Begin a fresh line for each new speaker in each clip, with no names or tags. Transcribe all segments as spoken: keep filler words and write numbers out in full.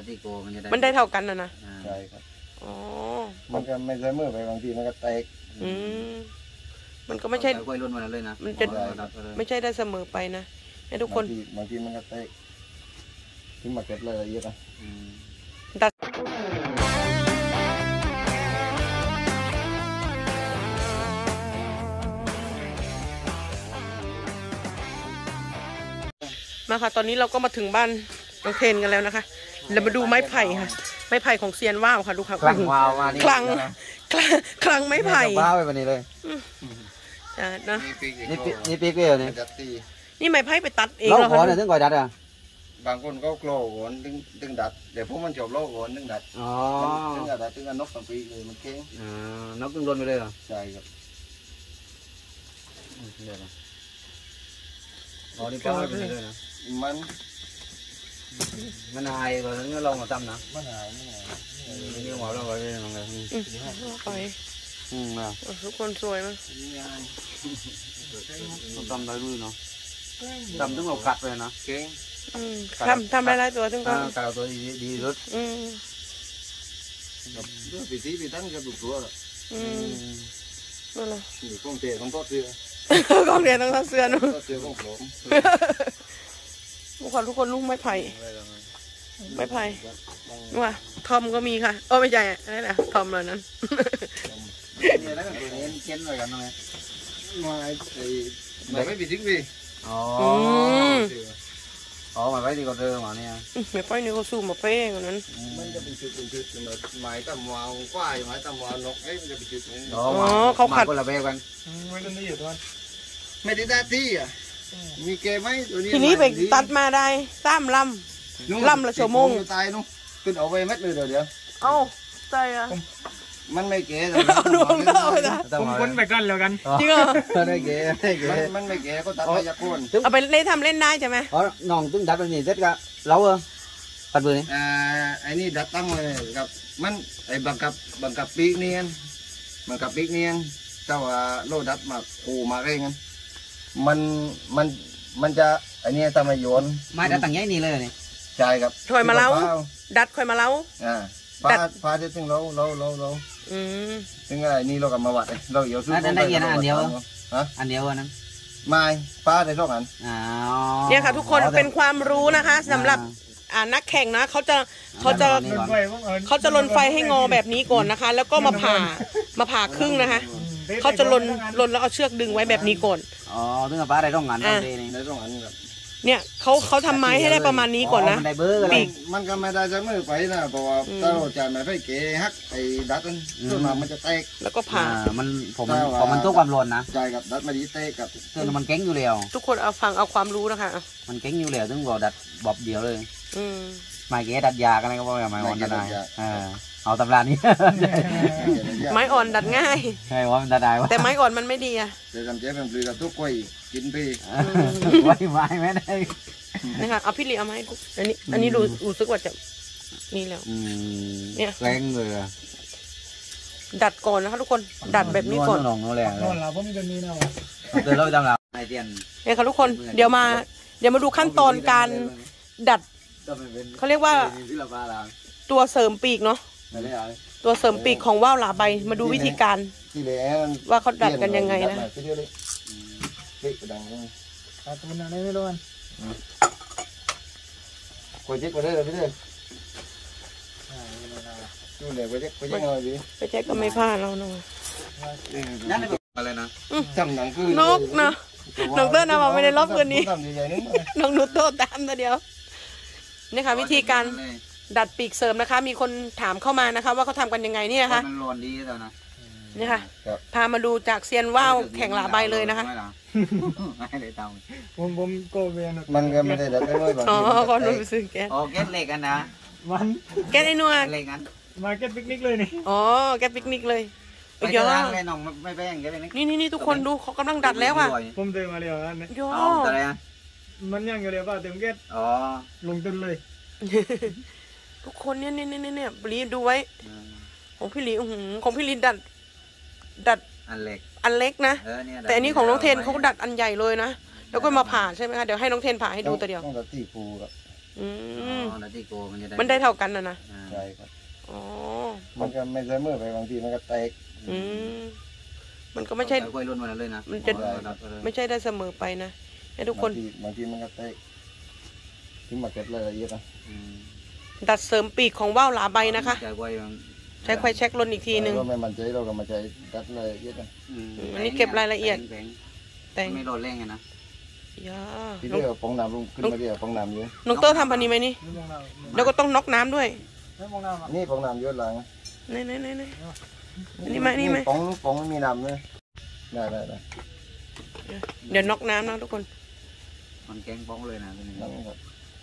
ที่โกมันจะได้
มันได้เท่ากันนะนะ
ใช่ครับ
อ๋อ
มันก็ไม่เสมอไปบางทีมันก็แตก
อืมมันก็ไม่ใช่
กล้วยรุ่นวันเลยนะ
มันจะไม่ใช่ได้เสมอไปนะให้ทุกคน
บางทีมันก็แตกถึงมาเก็บรายละเอียดนะ
ดัดมาค่ะตอนนี้เราก็มาถึงบ้านน้องเทนกันแล้วนะคะเรามาดูไม้ไผ่ค่ะไม้ไผ่ของเซียนว่าวค่ะดูค่ะ
คลังว้าวมานี่
คลังคลังคลังไม้ไผ่
ว้าวไปวันนี้เลย
จ้าเนาะ
นี่ปีนี่ปีเกี่ยวนี่
นี่ไม้ไผ่ไปตัดเอง
เหรอคะเนี่ยถึงก่อนดัดอ่ะ
บางคนก็โกลโหนดึงดึงดัดเดี๋ยวพวกมันจบโลกโหนดึงดัด
อ๋อ
ดึงดัดดึงนกสองปีเลยมันเก่ง
อ่านกดึงโดนไปเลยเหรอ
ใช่ครับ
เดี๋ยวนะอ๋อนี่ป้าไปเลยนะ
มัน
มันหายไปแล้วลองมาทำนะ
มันหายมันหาย
นี่หัวเราไปเลยน้องเลย
ไป
อืมนะ
ทุกคนสวยมั้ย
ทำได้ด้วยเนาะทำถึงเรากัดเลยนะ
เก่ง
ทำทำได้หลายตัวถึงก็
กาวตัวดีดีสุด
อืม
ด้วยปีที่ปีตั้งก็ถูกตัวแล้ว
อืมนั่นแหละ
อยู่กองเตะต้องทอดเสื้
อกองเตะต้องทอดเสื้อนู้น
ทอดเสื้อของผม
ทุกคนทุกคนลูกไม้ไผ่ไม้ไผ่ว่าทอมก็มีค่ะโอ้ไม่ใช่อะไรนะทอมเลยนั้น
นี่แล้วตัวนี้เช่นอะไรกันน้อง
ไม้ไอ้ไม้ไม่ปีทิ้งพี่
อ๋ออ๋อไม้ไผ่ที่เขาเดิมมาเนี่ย
ไม้ไผ่นี่เขาสู้มาเป้งนั้น
มันจะเป็นจุดเป็นจุดไม้ตะมวาวกว้ายไม้ตะมวาวนกเอ้ยมันจะเป็นจุด
อ๋อเขาขัด
คนละแบบกัน
ไม่ได้อยู่ด้วยไม่ได้ได้ที่อ่ะมีเกมไหมตัวนี้
ทีนี้ไปตัดมาได้สามลำลำละชั่วโมง
ตายนู้นขึ้นเอาไปเม็ดเลยเดี๋ยวเดี๋ยว
เอ้าใจอ่ะ
มันไม่เก๋แต่
เอาดวงเท่าเลยนะ
ผมพ้นไปกันแล้วกัน
จริงเหรอ
ไม่เก๋ไม่เก๋มันไม่เก๋ก็ตัดไปยาคูน
เอาไปเล่นทำเล่นได้ใช่ไหม
อ๋อน้องตึ้งดัดเป็นนี่เสร็จก็เล้าเออปัดมือนี่
อ่าไอ้นี่ดัดตั้งเลยกับมันไอ้บังกับบังกับปีกเนียนบังกับปีกเนียนเจ้าโลดัดมาขู่มาเร่งกันมันมันมันจะไอ้นี่ทำให้โยน
ไม้ดัดตั้งใหญ่นี่เลยนี่
ใช่ครับ
ถอยมาเล้าดัดถอยมาเล้า
อ่าฟ้าฟ้าจะถึงเราเราเราเรา
อืม
ถึงอะไรนี่เรากับมาวัดเราเดี๋ยวซื้อ
ได้เย็นอันเดียวฮะอันเดียวนั้น
ไม่ฟ้าได้สองอัน
อ๋อ
เนี่ยค่ะทุกคนเป็นความรู้นะคะสำหรับอ่านักแข่งนะเขาจะเขาจะเขาจะลนไฟให้งอแบบนี้ก่อนนะคะแล้วก็มาผ่ามาผ่าครึ่งนะคะเขาจะลนลนแล้วเอาเชือกดึงไว้แบบนี้ก่อน
อ๋อถึงกับฟ้าได้สองอัน
ได้สองอันครับ
เนี่ยเขาเขาทำไม้ให้ได้ประมาณนี้ก่อนนะ
ปีกมันก็ไม่ได้จะมือไปนะเพราะว่าถ้าเราจ่ายไม่ไปเก๋ฮักไอ้ดัดนั่นส่วนมากมันจะแตก
แล้วก็ผ่า
มันผมผมมันตัวความร้อนนะ
ใช่ครับดัดมาดีแตกกับ
ส่วนมันเก่งอยู่แล้ว
ทุกคนเอาฟังเอาความรู้นะคะ
มันเก่งอยู่แล้วถึงบอกดัดบอบเดียวเลย
อืม
ไม้เก๋ดัดยากันอะไรก็บอกอย่างไม้อ่อนดัดได้เอาตำรานี้
ไม้อ่อนดัดง่าย
ใช่ว่ามันดัดได้
แต่ไม้อ่อนมันไม่ดีอะ
เดี๋ยวทำเจ๊เป็นปลือกับทุกกล้วยกินพี่
ไว้ไม้ไม่ได้
นี่ค่ะเอาพี่ลีเอามาให้อันนี้อันนี้รู้รู้สึกว่าจะนี่แล้ว
เนี่ยแรงเลย
ดัดก่อนนะคะทุกคนดัดแบบนี้ก่อน
นอนนอนแรง
นอนหลับเพราะมันจะมีนะ
เดี๋ยวเราจำเราไอเตียน
เนี่ยค่ะทุกคนเดี๋ยวมาเดี๋ยวมาดูขั้นตอนการดัดเขาเรียกว่าตัวเสริมปีกเนาะตัวเสริมปีกของว่าวหลาใบมาดูวิธีการว่าเขาดัดกันยังไงนะ
ตัดมันอะไรไม่รู้มัน
กดเช็คไปเลยเลยพี่เลยดูเลยกดเช็คกดเช็คอะไรดี
ไปเช็คก็ไม่พลาดเราเนาะ
นั่นอะไรนะ
จำหนังคือน
กนะน้องเต้นนะบอกไม่ได้รอบเกินนี้น้องนุชโตตามตัวเดียวนี่ค่ะวิธีการดัดปีกเสริมนะคะมีคนถามเข้ามานะคะว่าเขาทำกันยังไงนี่นะคะ
มันร้อนดีแล้วนะ
นี่ค่ะพามาดูจากเซียนว่าวแข่งหลาใบเลยนะคะ
ไม่ได้ตาม
ผมผมโกเวียน
มันก็ไม่ได้ดัดได้เลย
อ๋อคนรู้สึกแก๊ส
อ๋อแก๊สเล็กกันนะ
มัน
แก๊สไอ้นัว
เล็กกัน
มาแก๊สปิกนิกเลยนี่
อ๋อแก๊สปิกนิกเลย
เยอะเลยน้องไม่แป้งแก๊สปิกนิก
นี่นี่นี่ทุกคนดูเขากำลังดัดแล้วค่ะ
ผมเดินมาเร็วนั่น
ย่อ
อะไรอ่ะ
มันยังอยู่เร็วป่ะเต็มแก๊ส
อ๋อ
ลงต้นเลย
ทุกคนเนี่ยเนี่ยเนี่ยเนี่ยลีดูไว้ของพี่ลีของพี่ลีดัดดัด
อันเล็ก
อันเล็กนะแต่อันนี้ของน้องเทนเขาดัดอันใหญ่เลยนะแล้วก็มาผ่าใช่ไหมคะเดี๋ยวให้น้องเทนผ่าให้ดูตัวเดียว
ต้องดัดตีฟูครับ
อืม
อ๋อแล้วที่โกมันจะได้
มันได้เท่ากันนะนะ
อ่า
ใช่ครับ
อ๋อ
มันก็ไม่เสมอไปบางทีมันก็แตก
อืมมันก็ไม่ใช่
เอากล้วยรุ่นมาเลยนะ
มันจะ
เอาเอาเอา
ไม่ใช่ได้เสมอไปนะให้ทุกคน
บางทีบางทีมันก็แตกที่มาเก็บรายละเอียดนะ
อืม
ดัดเสริมปีกของว่าวหลาใบนะคะ
ใจกล้วยมัน
ใช้ควายเช็คลนอีกทีหนึ่ง
เราไม่มั่นใจเราก็มาใจดัดรายละเอียดนะ
อืม
อันนี้เก็บรายละเอียด
แปลง
แต่ง
ไม่โดนเร่งไงนะ
ยา
ที่เรียกว่าฟองน้ำลงขึ้นมาเรียกว่าฟองน้ำเยอะ
น้องเตอร์ทำพันนี้ไหมนี่
ไม่มองหน้า
แล้วก็ต้องน็อกน้ำด้วย
ไม่มองหน้ามา
นี่ฟองน้ำเยอะหลัง
ไหนไหนไหนไหน อันนี้ไหมนี่ไหม
ฟองฟองไม่มีน้ำเลยได้ได้ได้
เดี๋ยวน็อกน้ำนะทุกคน
มันแกงป้องเลยนะตัวนี้
นั่นครับ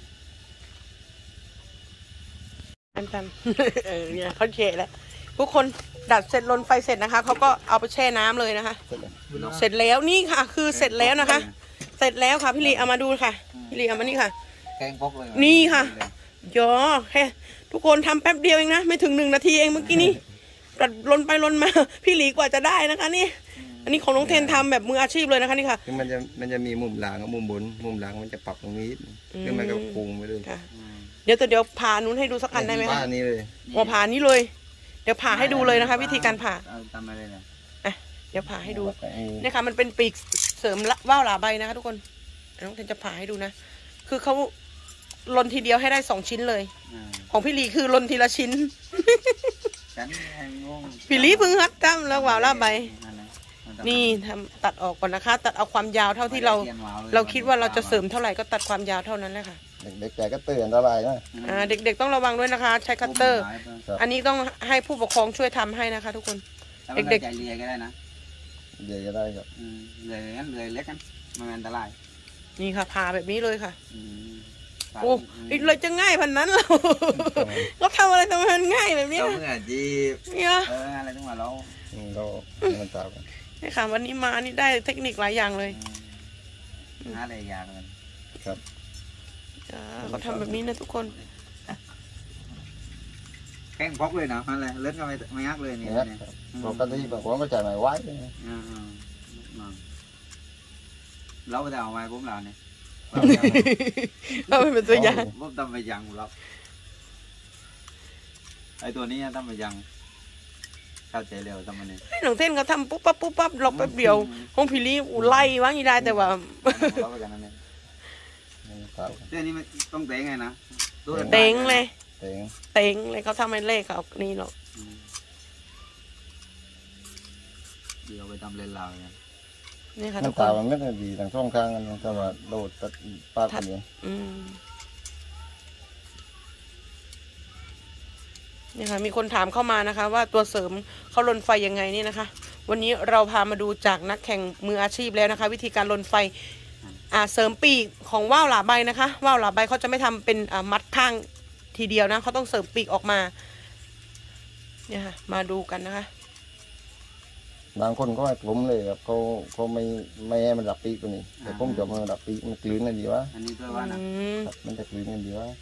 อันตัน เออเนี่ยเขาเฉะแล้วทุกคนดัดเสร็จลนไฟเสร็จนะคะเขาก็เอาไปแช่น้ำเลยนะคะ
เสร็จแล้ว
เสร็จแล้วนี่ค่ะ คือเสร็จแล้วนะคะ เสร็จแล้วค่ะพี่ลีเอามาดูค่ะพี่ลีเอามานี่ค่ะ
แกงป้องเลย
นี่ค่ะ ยอแค่ทุกคนทำแป๊บเดียวเองนะไม่ถึงหนึ่งนาทีเองเมื่อกี้นี้ดัดลนไปลนมา พี่ลีกว่าจะได้นะคะนี่ อันนี้ของน้องเทนทำแบบมืออาชีพเลยนะคะนี่ค่ะ
คือมันจะมันจะมีมุมหลังกับมุมบนมุมหลังมันจะปรับตรงนี้แล้วมันก็โค้งไปเลย
ค่ะ
อืม
เดี๋ยวตัวเดี๋ยวผ่านู้นให้ดูสักอันได้ไหมคะ
บ้านนี้เลย
อ๋อผ่านี้เลย เดี๋ยวผ่าให้ดูเลยนะคะ วิธีการผ่า
เอาตามมาเลยนะ
อ่ะเดี๋ยวผ่าให้ดู
ไอ้
เนี่ยค่ะมันเป็นปีกเสริมละว่าวหลาใบนะคะทุกคนน้องเทนจะผ่าให้ดูนะคือเขาลนทีเดียวให้ได้สองชิ้นเลย
อ่า
ของพี่ลีคือลนทีละชิ้น
ฉันให้งง
พี่ลีเพึ่งฮัดตั้มแล้วว่าวหลาใบ
นั่นแหละมัต้อง
นี่ทำตัดออกก่อนนะคะ ตัดเอาความยาวเท่าที่เรา เราคิดว่าเราจะเสริมเท่าไหร่ก็ตัดความยาวเท่านั้นแหละค่ะ
เด็กๆแกก็เตือนอันตรายนะ
อ่าเด็กๆต้องระวังด้วยนะคะ ใช้คัตเตอร์
ครับ
อันนี้ต้องให้ผู้ปกครองช่วยทำให้นะคะ ทุกคน
เด็
เด็
ก
ก
ๆใจเลียก็ได้นะ
เดี๋ยวจะได้ครับ
อืมเลยงั้นเลยเล็กกันมันอันตราย
นี่ค่ะผ่าแบบนี้เลยค่ะ
อืม
โอ้ยเลยจะง่ายพันนั้นเรา ก็ทำอะไรทำไมมันง่ายแบบนี้
เจ้า
นะ
เมื่อจีบ
เนี่ย
เอออะไรต้องมาเรา
อืมเรามันตามกัน
นี่ค่ะวันนี้มานี่ได้เทคนิคหลายอย่างเลย
อืมหาอะไรยากเลย
ครับ
อ่าเขาทำแบบนี้นะทุกคน
แข้งพกเลยนะนั่นแหละเลือดก็ไม่ไม่ยักเลยนี่
เนี่ย
เนี่ย
ครับปกติบางคนก็จ่ายไม่ไหว
อ่าอ่าอ่าเราไปเอาไว้ผมเราเนี่ย
เราไม่เป็นตัวอย่าง
ผมทำไปยังเราไอตัวนี้ทำไปยังเข้าใจเร็วทำมันเนี่ย
ให้หนังเท่นเขาทำปุ๊บปั๊บปุ๊บปั๊บหลบแป๊บเดียวห้องพิลีอูไล่ว่างยี่ได้แต่ว่า
เราไปกันนั่นเนี่ย
มันตามกัน
เรื่องนี้มันต้องเตะไงนะ
เต็งเลย
เต็ง
เต็งเลยเขาทำให้เลขเขานี่หรอก
อืมเดี๋ยวไปทำเล่นเราเนี่ย
นี่ค่ะ
มั
ทุ
น
กค
ตาน มันไม่ได้ดีทางช่องข้างกันแต่ว่าโดดตัดปาดกันเอง
อืมนี่ค่ะมีคนถามเข้ามานะคะ ว่าตัวเสริมเขาลนไฟยังไงนี่นะคะ วันนี้เราพามาดูจากนักแข่งมืออาชีพแล้วนะคะ วิธีการลนไฟอ่าเสริมปีกของว่าวหลาใบนะคะว่าวหลาใบเขาจะไม่ทำเป็นอ่ามัดข้างทีเดียวนะเขาต้องเสริมปีกออกมาเนี่ยค่ะมาดูกันนะคะ
บางคนก็ให้ผมเลยครับเขาเขาไม่ไม่ให้มันดับปีกตัวนี้แต่ผมจะมันดับปีกมันกลืนกันดีวะ
อันนี้ตัวว่านะ
อืม
ครับมันจะกลืนกันดีวะ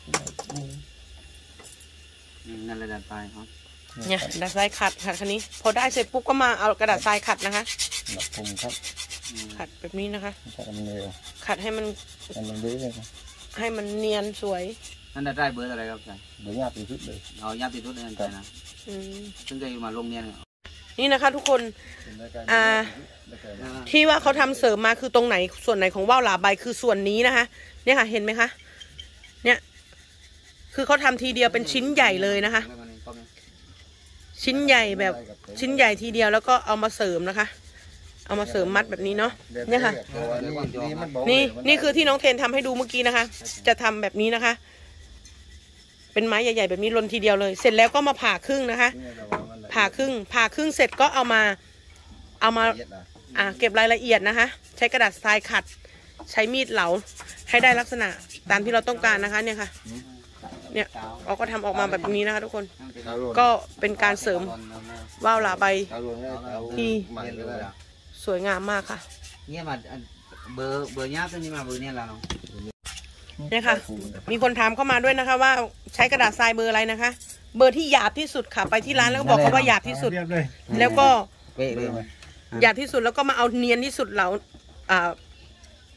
อืมนั่นเลยดันไปครับ
เนี่ยกระดาษทรายขัดค่ะคันนี้ พอได้เสร็จปุ๊บก็มาเอากระดาษทรายขัดนะคะ
ดับผมครับ
อืม
ขัดแบบนี้นะคะ
ถ้ามันเร็ว
ขัดให้มัน
มันมันเรื่อยๆครับ
ให้มันเนียนสวย
นั่นได้เบอร์อะไรครับใช่
เดี๋ยวยากที่สุดเลย
เอาญาติทุกเดือนใจนะ
อืม
ซึ่งจะมาลงเนี่ย
นี่นะคะ ทุกคน อ่า ที่ว่าเขาทำเสริมมาคือตรงไหนส่วนไหนของว่าวหลาใบคือส่วนนี้นะคะ เนี่ยค่ะเห็นไหมคะเนี่ยคือเขาทำทีเดียวเป็นชิ้นใหญ่เลยนะคะ ชิ้นใหญ่แบบชิ้นใหญ่ทีเดียวแล้วก็เอามาเสริมนะคะ เอามาเสริมมัดแบบนี้เนาะเนี่ยค่ะ นี่นี่คือที่น้องเทนทำให้ดูเมื่อกี้นะคะ จะทำแบบนี้นะคะ เป็นไม้ใหญ่ๆแบบนี้ลนทีเดียวเลย เสร็จแล้วก็มาผ่าครึ่งนะคะ ผ่าครึ่งผ่าครึ่งเสร็จก็เอามา เอามา อ่าเก็บรายละเอียดนะคะ ใช้กระดาษทรายขัด ใช้มีดเหลาให้ได้ลักษณะตามที่เราต้องการนะคะ เนี่ยค่ะ เนี่ยเราก็ทำออกมาแบบนี้นะคะ ทุกคน ก็เป็นการเสริมว่าวหลาใบ ที่ สวยงามมากค่ะ
เนี่ยมาเบอร์เบอร์ญาติตัวนี้มาเบอร์เนี่ยเรา
เนี่ยค่ะ มีคนถามเข้ามาด้วยนะคะ ว่าใช้กระดาษทรายเบอร์อะไรนะคะ เบอร์ที่หยาบที่สุดค่ะ ไปที่ร้านแล้วก็บอกเขาว่าหยาบที่สุด
เรียบเลย
แล้วก็
เป๊ะเลย
หยาบที่สุดแล้วก็มาเอาเนียนที่สุดเหลาอ่า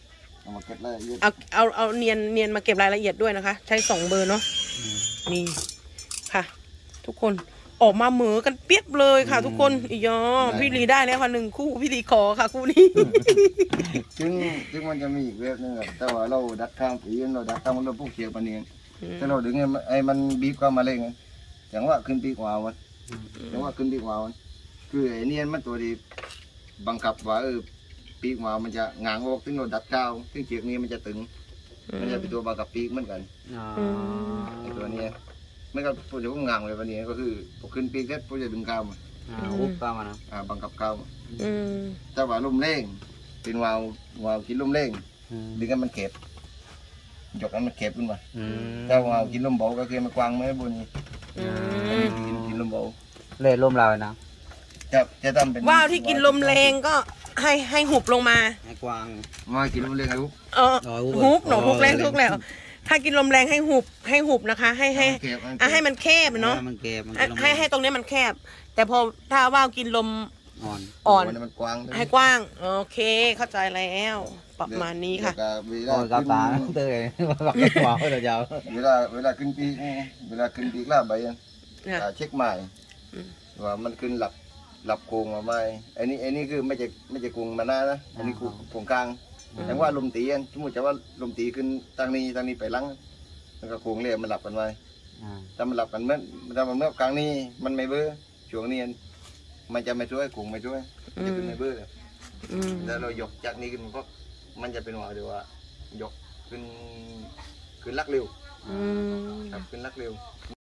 เอามาเก็บรายละเอียด
เอาเอาเอาเนียนเนียนมาเก็บรายละเอียดด้วยนะคะ ใช้สองเบอร์เนาะนี่ค่ะ ทุกคนออกมาเหมือกันเปียบเลยค่ะ ทุกคนอียอพี่ลีได้แล้วค่ะหนึ่งคู่พี่ลีขอค่ะคู่นี้
ซึ่งซึ่งมันจะมีอีกเว็บนึงอะแต่ว่าเราดัดข้างผีเราดัดข้างมันเราพวกเขียวปานเนียนถ้าเราดึงไอ้มันบีบเข้ามาเลยไงอย่างว่าขึ้นปีกวาวมันอย่างว่าขึ้นปีกวาวมันคือไอ้เนียนมันตัวดีบังคับว่าเออปีกวาวมันจะงางออกถึงเราดัดข้าวถึงเชือกนี้มันจะตึงมันจะเป็นตัวบังคับปีกเหมือนกัน
อ๋อ
ไอ้ตัวนี้ไม่ก็พวกจะพวกงางเลยวันนี้ก็คือพวกขึ้นปีกเสร็จพวกจะดึงข้าวมา
อ่าวุบเข้ามานะ
อ่าบังคับข้าว
อืม
แต่ว่าลมเร่งเป็นวาววาวกินลมเร่ง
อืม
ดึงให้มันเก็บยกให้มันเก็บขึ้นมา
อืม
ถ้าวาวกินลมเบาก็คือมันกวางไม่บนนี้
อืม
กินกินลมเบา
เล่ร่มเราเลยนะ
จะจะทำเป็น
ว่าวที่กินลมแรงก็ให้ให้หุบลงมา
ให้กวาง
มากินลมเร่งครับลูก
เออ
อ๋อหุบ
หุบหนู
อ๋อ
ทุกแรงทุกแล้ว ถ้ากินลมแรงให้หุบให้หุบนะคะ ให้ให้
เก็บ
อ่ะให้มันแคบเนาะ
มันเก็บมัน
ให้
ก็ลง
ให้ให้ตรงนี้มันแคบ แต่พอถ้าว่าวกินลม
อ่อน
อ่อน
มันกวาง
ให้กว้างโอเคเข้าใจแล้วประมาณนี้ค่ะ
เว
โอ้
ลาย
กับ
ขึ้น
ตาเตยว่ากับกวางเดี๋ยวจะเอา
เวลาเวลาขึ้นปีกเวลาขึ้นปีกล่าใบ
ค่ะ
อ่าเช็คใหม่
อืม
ว่ามันขึ้นหลับหลับโกงมาไหมไอ้นี่ไอ้นี่คือไม่ใช่ไม่ใช่โกงมาหน้านะอันนี้กูโกงกลางแต่ว่าลมตีอันสมมติจะว่าลมตีขึ้นทางนี้ทางนี้ไปหลังมันก็โกงเลยมันหลับกันไว้
อ่า
ถ้ามันหลับกันเมื่อถ้ามันเมื่อกลางนี้มันไม่เบื่อช่วงนี้มันจะไม่ช่วยโกงไม่ช่วยมันจะขึ้นไม่เบื่อ
อืม
แล้วเรายกจากนี้ขึ้นเพราะมันจะเป็นหัวเดียวว่ายกขึ้นขึ้นลักเร็ว
อืม
ครับขึ้นลักเร็ว